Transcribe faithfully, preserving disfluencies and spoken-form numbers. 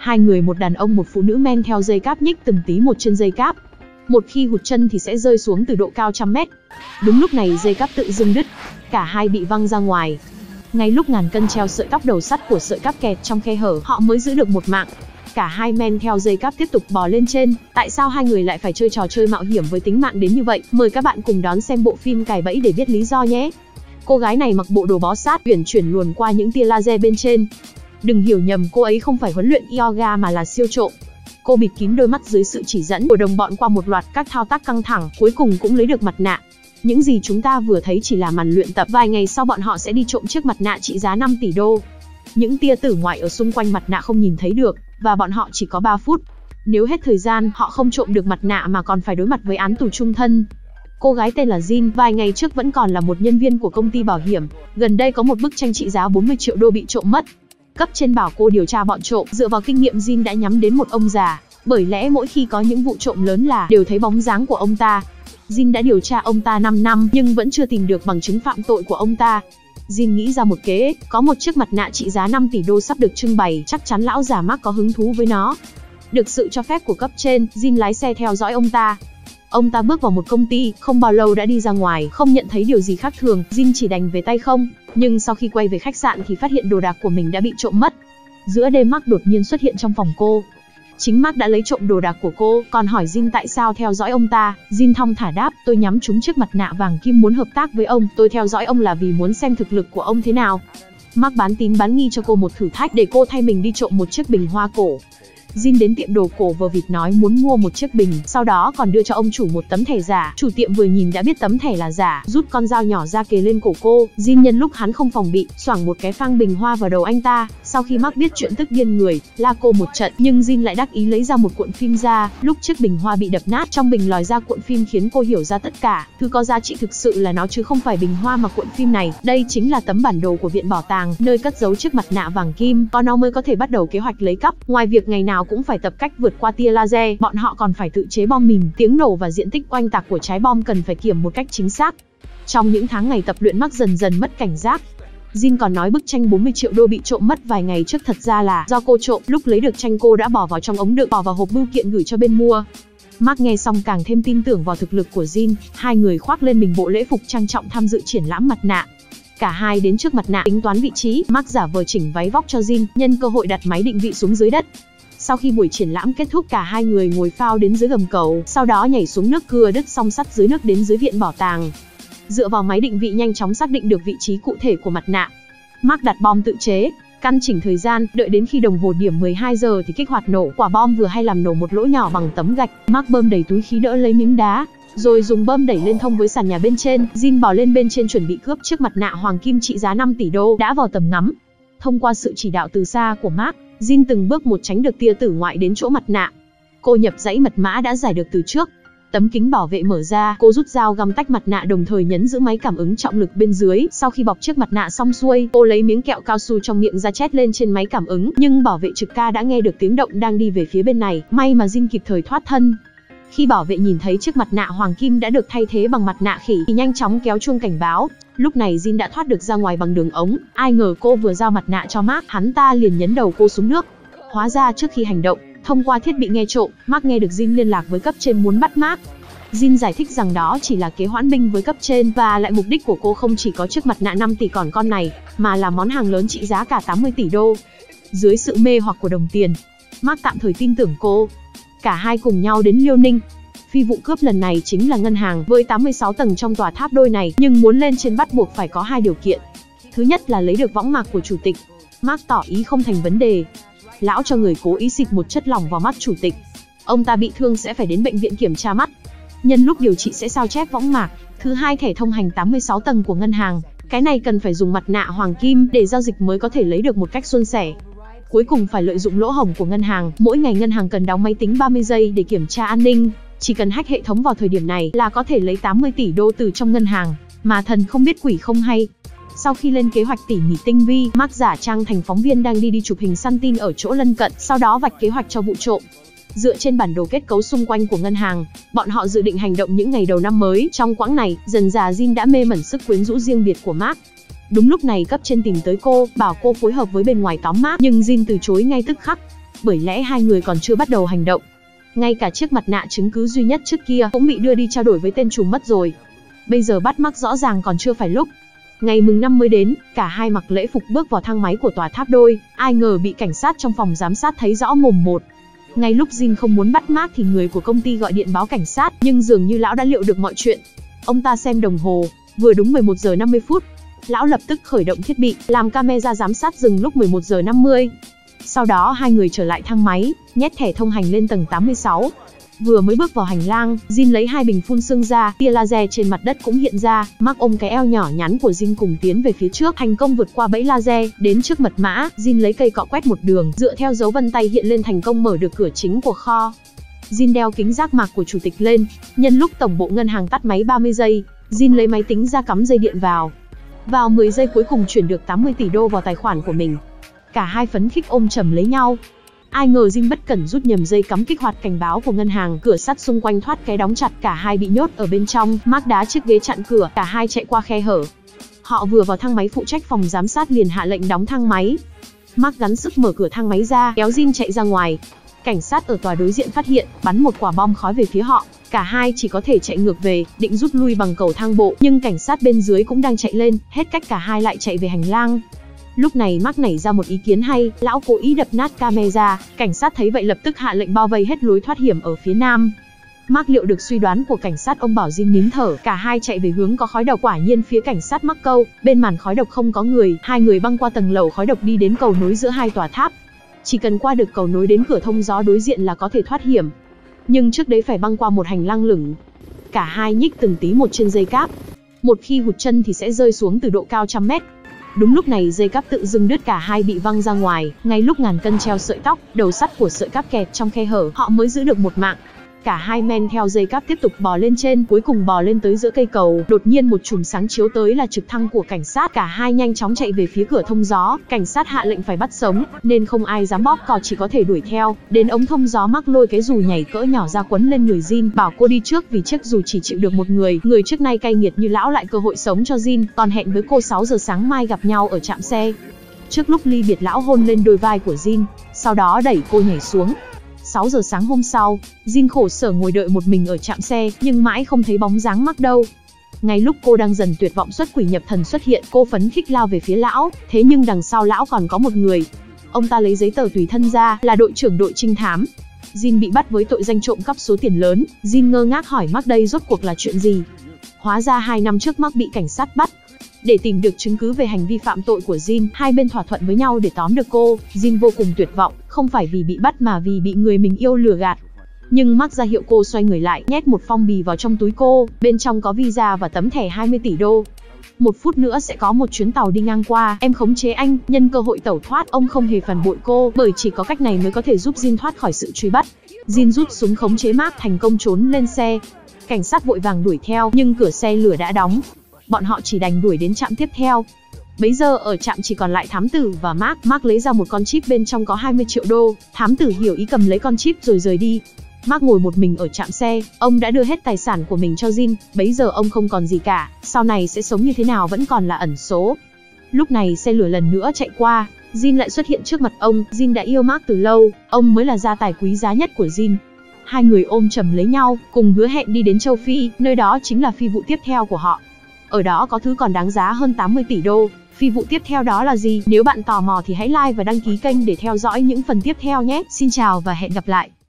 Hai người một đàn ông một phụ nữ men theo dây cáp nhích từng tí một trên dây cáp. Một khi hụt chân thì sẽ rơi xuống từ độ cao trăm mét. Đúng lúc này dây cáp tự dưng đứt, cả hai bị văng ra ngoài. Ngay lúc ngàn cân treo sợi tóc đầu sắt của sợi cáp kẹt trong khe hở, họ mới giữ được một mạng. Cả hai men theo dây cáp tiếp tục bò lên trên. Tại sao hai người lại phải chơi trò chơi mạo hiểm với tính mạng đến như vậy? Mời các bạn cùng đón xem bộ phim Cài Bẫy để biết lý do nhé. Cô gái này mặc bộ đồ bó sát, uyển chuyển luồn qua những tia laser bên trên. Đừng hiểu nhầm, cô ấy không phải huấn luyện yoga mà là siêu trộm. Cô bịt kín đôi mắt dưới sự chỉ dẫn của đồng bọn qua một loạt các thao tác căng thẳng, cuối cùng cũng lấy được mặt nạ. Những gì chúng ta vừa thấy chỉ là màn luyện tập, vài ngày sau bọn họ sẽ đi trộm chiếc mặt nạ trị giá năm tỷ đô. Những tia tử ngoại ở xung quanh mặt nạ không nhìn thấy được, và bọn họ chỉ có ba phút. Nếu hết thời gian, họ không trộm được mặt nạ mà còn phải đối mặt với án tù chung thân. Cô gái tên là Jin, vài ngày trước vẫn còn là một nhân viên của công ty bảo hiểm. Gần đây có một bức tranh trị giá bốn mươi triệu đô bị trộm mất. Cấp trên bảo cô điều tra bọn trộm, dựa vào kinh nghiệm Jin đã nhắm đến một ông già. Bởi lẽ mỗi khi có những vụ trộm lớn là đều thấy bóng dáng của ông ta. Jin đã điều tra ông ta năm năm nhưng vẫn chưa tìm được bằng chứng phạm tội của ông ta. Jin nghĩ ra một kế, có một chiếc mặt nạ trị giá năm tỷ đô sắp được trưng bày, chắc chắn lão già Mark có hứng thú với nó. Được sự cho phép của cấp trên, Jin lái xe theo dõi ông ta. Ông ta bước vào một công ty, không bao lâu đã đi ra ngoài, không nhận thấy điều gì khác thường, Jin chỉ đành về tay không. Nhưng sau khi quay về khách sạn thì phát hiện đồ đạc của mình đã bị trộm mất. Giữa đêm Mark đột nhiên xuất hiện trong phòng cô. Chính Mark đã lấy trộm đồ đạc của cô, còn hỏi Jin tại sao theo dõi ông ta. Jin thong thả đáp, tôi nhắm trúng chiếc mặt nạ vàng kim muốn hợp tác với ông, tôi theo dõi ông là vì muốn xem thực lực của ông thế nào. Mark bán tín bán nghi cho cô một thử thách để cô thay mình đi trộm một chiếc bình hoa cổ. Jin đến tiệm đồ cổ vờ vịt nói muốn mua một chiếc bình, sau đó còn đưa cho ông chủ một tấm thẻ giả. Chủ tiệm vừa nhìn đã biết tấm thẻ là giả, rút con dao nhỏ ra kề lên cổ cô. Jin nhân lúc hắn không phòng bị, xoảng một cái phang bình hoa vào đầu anh ta. Sau khi Mark biết chuyện tức điên người, la cô một trận, nhưng Jin lại đắc ý lấy ra một cuộn phim ra. Lúc chiếc bình hoa bị đập nát, trong bình lòi ra cuộn phim khiến cô hiểu ra tất cả. Thứ có giá trị thực sự là nó chứ không phải bình hoa mà cuộn phim này. Đây chính là tấm bản đồ của viện bảo tàng, nơi cất giấu chiếc mặt nạ vàng kim. Có nó mới có thể bắt đầu kế hoạch lấy cắp. Ngoài việc ngày nào cũng phải tập cách vượt qua tia laser, bọn họ còn phải tự chế bom mìn. Tiếng nổ và diện tích oanh tạc của trái bom cần phải kiểm một cách chính xác. Trong những tháng ngày tập luyện, Mark dần dần mất cảnh giác. Jin còn nói bức tranh bốn mươi triệu đô bị trộm mất vài ngày trước thật ra là do cô trộm. Lúc lấy được tranh cô đã bỏ vào trong ống đựng, bỏ vào hộp bưu kiện gửi cho bên mua. Mark nghe xong càng thêm tin tưởng vào thực lực của Jin. Hai người khoác lên mình bộ lễ phục trang trọng tham dự triển lãm mặt nạ. Cả hai đến trước mặt nạ tính toán vị trí. Mark giả vờ chỉnh váy vóc cho Jin, nhân cơ hội đặt máy định vị xuống dưới đất. Sau khi buổi triển lãm kết thúc, cả hai người ngồi phao đến dưới gầm cầu, sau đó nhảy xuống nước cưa đứt song sắt dưới nước đến dưới viện bảo tàng. Dựa vào máy định vị nhanh chóng xác định được vị trí cụ thể của mặt nạ. Mark đặt bom tự chế, căn chỉnh thời gian, đợi đến khi đồng hồ điểm mười hai giờ thì kích hoạt nổ. Quả bom vừa hay làm nổ một lỗ nhỏ bằng tấm gạch. Mark bơm đầy túi khí đỡ lấy miếng đá, rồi dùng bơm đẩy lên thông với sàn nhà bên trên. Jin bò lên bên trên chuẩn bị cướp chiếc mặt nạ hoàng kim trị giá năm tỷ đô đã vào tầm ngắm. Thông qua sự chỉ đạo từ xa của Mark, Jin từng bước một tránh được tia tử ngoại đến chỗ mặt nạ. Cô nhập dãy mật mã đã giải được từ trước. Tấm kính bảo vệ mở ra, cô rút dao găm tách mặt nạ đồng thời nhấn giữ máy cảm ứng trọng lực bên dưới. Sau khi bọc chiếc mặt nạ xong xuôi, cô lấy miếng kẹo cao su trong miệng ra chét lên trên máy cảm ứng, nhưng bảo vệ trực ca đã nghe được tiếng động đang đi về phía bên này. May mà Jin kịp thời thoát thân. Khi bảo vệ nhìn thấy chiếc mặt nạ hoàng kim đã được thay thế bằng mặt nạ khỉ thì nhanh chóng kéo chuông cảnh báo. Lúc này Jin đã thoát được ra ngoài bằng đường ống. Ai ngờ cô vừa giao mặt nạ cho Mark, hắn ta liền nhấn đầu cô xuống nước. Hóa ra trước khi hành động, thông qua thiết bị nghe trộm, Mark nghe được Jin liên lạc với cấp trên muốn bắt Mark. Jin giải thích rằng đó chỉ là kế hoãn binh với cấp trên, và lại mục đích của cô không chỉ có chiếc mặt nạ năm tỷ còn con này, mà là món hàng lớn trị giá cả tám mươi tỷ đô. Dưới sự mê hoặc của đồng tiền, Mark tạm thời tin tưởng cô. Cả hai cùng nhau đến Liêu Ninh. Phi vụ cướp lần này chính là ngân hàng với tám mươi sáu tầng trong tòa tháp đôi này, nhưng muốn lên trên bắt buộc phải có hai điều kiện. Thứ nhất là lấy được võng mạc của chủ tịch. Mark tỏ ý không thành vấn đề. Lão cho người cố ý xịt một chất lỏng vào mắt chủ tịch. Ông ta bị thương sẽ phải đến bệnh viện kiểm tra mắt. Nhân lúc điều trị sẽ sao chép võng mạc. Thứ hai, thẻ thông hành tám mươi sáu tầng của ngân hàng. Cái này cần phải dùng mặt nạ hoàng kim để giao dịch mới có thể lấy được một cách suôn sẻ. Cuối cùng phải lợi dụng lỗ hổng của ngân hàng. Mỗi ngày ngân hàng cần đóng máy tính ba mươi giây để kiểm tra an ninh. Chỉ cần hack hệ thống vào thời điểm này là có thể lấy tám mươi tỷ đô từ trong ngân hàng. Mà thần không biết quỷ không hay. Sau khi lên kế hoạch tỉ mỉ tinh vi, Mark giả trang thành phóng viên đang đi đi chụp hình săn tin ở chỗ lân cận, sau đó vạch kế hoạch cho vụ trộm. Dựa trên bản đồ kết cấu xung quanh của ngân hàng, bọn họ dự định hành động những ngày đầu năm mới. Trong quãng này, dần dà Jin đã mê mẩn sức quyến rũ riêng biệt của Mark. Đúng lúc này cấp trên tìm tới cô, bảo cô phối hợp với bên ngoài tóm Mark, nhưng Jin từ chối ngay tức khắc. bởi lẽ hai người còn chưa bắt đầu hành động. Ngay cả chiếc mặt nạ chứng cứ duy nhất trước kia cũng bị đưa đi trao đổi với tên trùm mất rồi. Bây giờ bắt Mark rõ ràng còn chưa phải lúc. Ngày mừng năm mới đến, cả hai mặc lễ phục bước vào thang máy của tòa tháp đôi, ai ngờ bị cảnh sát trong phòng giám sát thấy rõ mồm một. Ngay lúc Jin không muốn bắt Mark thì người của công ty gọi điện báo cảnh sát, nhưng dường như lão đã liệu được mọi chuyện. Ông ta xem đồng hồ, vừa đúng mười một giờ năm mươi phút. Lão lập tức khởi động thiết bị, làm camera giám sát dừng lúc mười một giờ năm mươi. Sau đó hai người trở lại thang máy, nhét thẻ thông hành lên tầng tám mươi sáu. Vừa mới bước vào hành lang, Jin lấy hai bình phun sương ra, tia laser trên mặt đất cũng hiện ra. Mark ôm cái eo nhỏ nhắn của Jin cùng tiến về phía trước, thành công vượt qua bẫy laser, đến trước mật mã. Jin lấy cây cọ quét một đường, dựa theo dấu vân tay hiện lên thành công mở được cửa chính của kho. Jin đeo kính giác mạc của chủ tịch lên, nhân lúc tổng bộ ngân hàng tắt máy ba mươi giây, Jin lấy máy tính ra cắm dây điện vào. Vào mười giây cuối cùng chuyển được tám mươi tỷ đô vào tài khoản của mình. Cả hai phấn khích ôm chầm lấy nhau. Ai ngờ Jin bất cẩn rút nhầm dây cắm kích hoạt cảnh báo của ngân hàng, cửa sắt xung quanh thoát cái đóng chặt, cả hai bị nhốt ở bên trong. Mark đá chiếc ghế chặn cửa, cả hai chạy qua khe hở. Họ vừa vào thang máy, phụ trách phòng giám sát liền hạ lệnh đóng thang máy. Mark gắng sức mở cửa thang máy ra, kéo Jin chạy ra ngoài. Cảnh sát ở tòa đối diện phát hiện, bắn một quả bom khói về phía họ. Cả hai chỉ có thể chạy ngược về, định rút lui bằng cầu thang bộ, nhưng cảnh sát bên dưới cũng đang chạy lên, hết cách cả hai lại chạy về hành lang. Lúc này Mark nảy ra một ý kiến hay, lão cố ý đập nát camera, cảnh sát thấy vậy lập tức hạ lệnh bao vây hết lối thoát hiểm ở phía nam. Mark liệu được suy đoán của cảnh sát, ông bảo Jin nín thở, cả hai chạy về hướng có khói độc, quả nhiên phía cảnh sát mắc câu, bên màn khói độc không có người, hai người băng qua tầng lầu khói độc đi đến cầu nối giữa hai tòa tháp. Chỉ cần qua được cầu nối đến cửa thông gió đối diện là có thể thoát hiểm. Nhưng trước đấy phải băng qua một hành lang lửng. Cả hai nhích từng tí một trên dây cáp. Một khi hụt chân thì sẽ rơi xuống từ độ cao trăm mét. Đúng lúc này dây cáp tự dưng đứt, cả hai bị văng ra ngoài. Ngay lúc ngàn cân treo sợi tóc, đầu sắt của sợi cáp kẹt trong khe hở, họ mới giữ được một mạng. Cả hai men theo dây cáp tiếp tục bò lên trên, cuối cùng bò lên tới giữa cây cầu. Đột nhiên một chùm sáng chiếu tới là trực thăng của cảnh sát, cả hai nhanh chóng chạy về phía cửa thông gió. Cảnh sát hạ lệnh phải bắt sống, nên không ai dám bóp cò, chỉ có thể đuổi theo. Đến ống thông gió, Mark lôi cái dù nhảy cỡ nhỏ ra quấn lên người Jin, bảo cô đi trước vì chiếc dù chỉ chịu được một người. Người trước nay cay nghiệt như lão lại cơ hội sống cho Jin, còn hẹn với cô sáu giờ sáng mai gặp nhau ở trạm xe. Trước lúc ly biệt, lão hôn lên đôi vai của Jin, sau đó đẩy cô nhảy xuống. sáu giờ sáng hôm sau, Jin khổ sở ngồi đợi một mình ở trạm xe, nhưng mãi không thấy bóng dáng Mark đâu. Ngay lúc cô đang dần tuyệt vọng, xuất quỷ nhập thần xuất hiện, cô phấn khích lao về phía lão, thế nhưng đằng sau lão còn có một người. Ông ta lấy giấy tờ tùy thân ra, là đội trưởng đội trinh thám. Jin bị bắt với tội danh trộm cắp số tiền lớn. Jin ngơ ngác hỏi Mark đây rốt cuộc là chuyện gì. Hóa ra hai năm trước Mark bị cảnh sát bắt. Để tìm được chứng cứ về hành vi phạm tội của Jin, hai bên thỏa thuận với nhau để tóm được cô. Jin vô cùng tuyệt vọng, không phải vì bị bắt mà vì bị người mình yêu lừa gạt. Nhưng Mark ra hiệu cô xoay người lại, nhét một phong bì vào trong túi cô, bên trong có visa và tấm thẻ hai mươi tỷ đô. Một phút nữa sẽ có một chuyến tàu đi ngang qua, em khống chế anh, nhân cơ hội tẩu thoát. Ông không hề phản bội cô, bởi chỉ có cách này mới có thể giúp Jin thoát khỏi sự truy bắt. Jin rút súng khống chế Mark, thành công trốn lên xe. Cảnh sát vội vàng đuổi theo, nhưng cửa xe lửa đã đóng. Bọn họ chỉ đành đuổi đến trạm tiếp theo. Bấy giờ ở trạm chỉ còn lại thám tử và Mark. Mark lấy ra một con chip, bên trong có hai mươi triệu đô. Thám tử hiểu ý, cầm lấy con chip rồi rời đi. Mark ngồi một mình ở trạm xe, ông đã đưa hết tài sản của mình cho Jin. Bấy giờ ông không còn gì cả, sau này sẽ sống như thế nào vẫn còn là ẩn số. Lúc này xe lửa lần nữa chạy qua, Jin lại xuất hiện trước mặt ông. Jin đã yêu Mark từ lâu, ông mới là gia tài quý giá nhất của Jin. Hai người ôm chầm lấy nhau, cùng hứa hẹn đi đến châu Phi, nơi đó chính là phi vụ tiếp theo của họ. Ở đó có thứ còn đáng giá hơn tám mươi tỷ đô. Phi vụ tiếp theo đó là gì? Nếu bạn tò mò thì hãy like và đăng ký kênh để theo dõi những phần tiếp theo nhé. Xin chào và hẹn gặp lại.